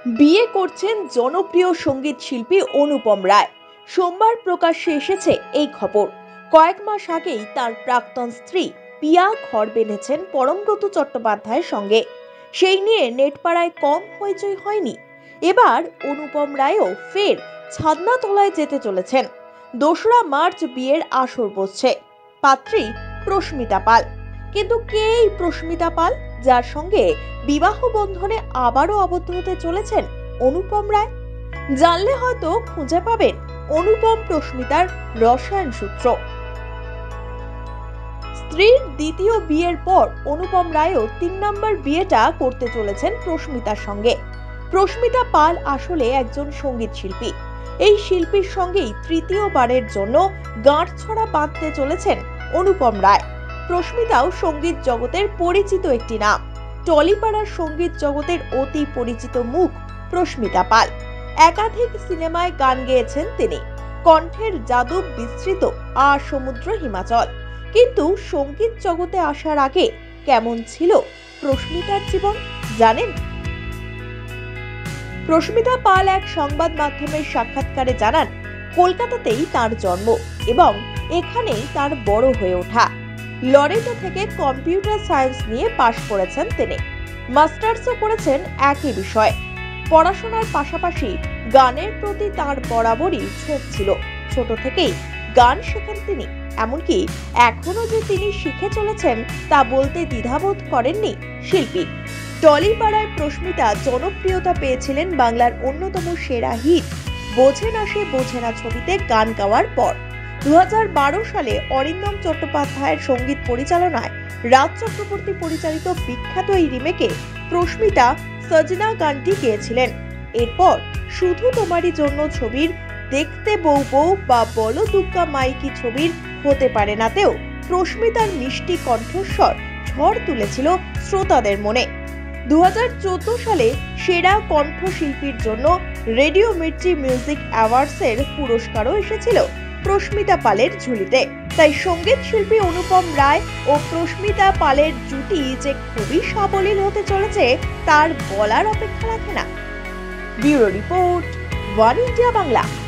বিয়ে করছেন জনপ্রিয় সঙ্গীত শিল্পী অনুপম রায়। সোমবার প্রকাশ্যে এসেছে এই খবর। কয়েক মাস আগেই তার প্রাক্তন স্ত্রী পিয়া ঘর বেঁধেছেন পরমব্রত চট্টোপাধ্যায়ের সঙ্গে। সেই নিয়ে নেটপাড়ায় কম হইচই হয়নি। এবার অনুপম রায়ও ফের ছাদনাতলায় যেতে চলেছেন। 2রা মার্চ বিয়ের আসর বসছে। পাত্রী প্রস্মিতা পাল। কিন্তু কে এই প্রস্মিতা পাল, যার সঙ্গে বিবাহ বন্ধনে আবারও আবদ্ধ হতে চলেছেন অনুপম রায়? জানলে হয়তো খুঁজে পাবেন অনুপম প্রস্মিতার রসায়ন সূত্র। স্ত্রীর দ্বিতীয় বিয়ের পর অনুপম রায়ও 3 নম্বর বিয়েটা করতে চলেছেন প্রস্মিতার সঙ্গে। প্রস্মিতা পাল আসলে একজন সঙ্গীত শিল্পী। এই শিল্পীর সঙ্গেই তৃতীয়বারের জন্য গাঁটছড়া বাঁধতে চলেছেন অনুপম রায়। প্রস্মিতাও সঙ্গীত জগতের পরিচিত একটি নাম। টলিপাড়ার সঙ্গীত জগতের অতি পরিচিত মুখ প্রস্মিতা পাল। একাধিক সিনেমায় গান গেয়েছেন তিনি। কণ্ঠের জাদু বিস্তৃত আর সমুদ্র হিমাচল। কিন্তু সঙ্গীত জগতে আসার আগে কেমন ছিল প্রস্মিতার জীবন জানেন? প্রস্মিতা পাল এক সংবাদ মাধ্যমের সাক্ষাৎকারে জানান, কলকাতাতেই তার জন্ম এবং এখানেই তার বড় হয়ে ওঠা। লরেটো থেকে কম্পিউটার সায়েন্স নিয়ে পাশ করেছেন তিনি। মাস্টার্সও করেছেন একই বিষয়ে। পড়াশোনার পাশাপাশি গানের প্রতি তার বরাবরই ঝোঁক ছিল। ছোট থেকেই গান শেখেন তিনি। এমনকি এখনো যে তিনি শিখে চলেছেন তা বলতে দ্বিধাবোধ করেননি শিল্পী। টলিপাড়ায় প্রস্মিতা জনপ্রিয়তা পেয়েছিলেন বাংলার অন্যতম সেরা হিট বোঝে না সে বোঝে না ছবিতে গান গাওয়ার পর। 2012 সালে অরিন্দম চট্টোপাধ্যায়ের সঙ্গীত পরিচালনায় রাজ চক্রবর্তী পরিচালিত বিখ্যাত এই রিমেকে প্রস্মিতা সজনা গানটি গেয়েছিলেন। এরপর শুধু তোমারই জন্য ছবির দেখতে বউ বউ বা বলো দুগ্গা মাইকি ছবির হতে পারে নাতেও প্রস্মিতার মিষ্টি কণ্ঠস্বর ঝড় তুলেছিল শ্রোতাদের মনে। 2014 সালে সেরা কণ্ঠশিল্পীর জন্য রেডিও মির্চি মিউজিক অ্যাওয়ার্ডসের পুরস্কারও এসেছিল প্রস্মিতা পালের ঝুলিতে। তাই সঙ্গীত শিল্পী অনুপম রায় ও প্রস্মিতা পালের জুটি যে খুবই সাবলীল হতে চলেছে তার বলার অপেক্ষা রাখে না। Bureau report, one India Bangla.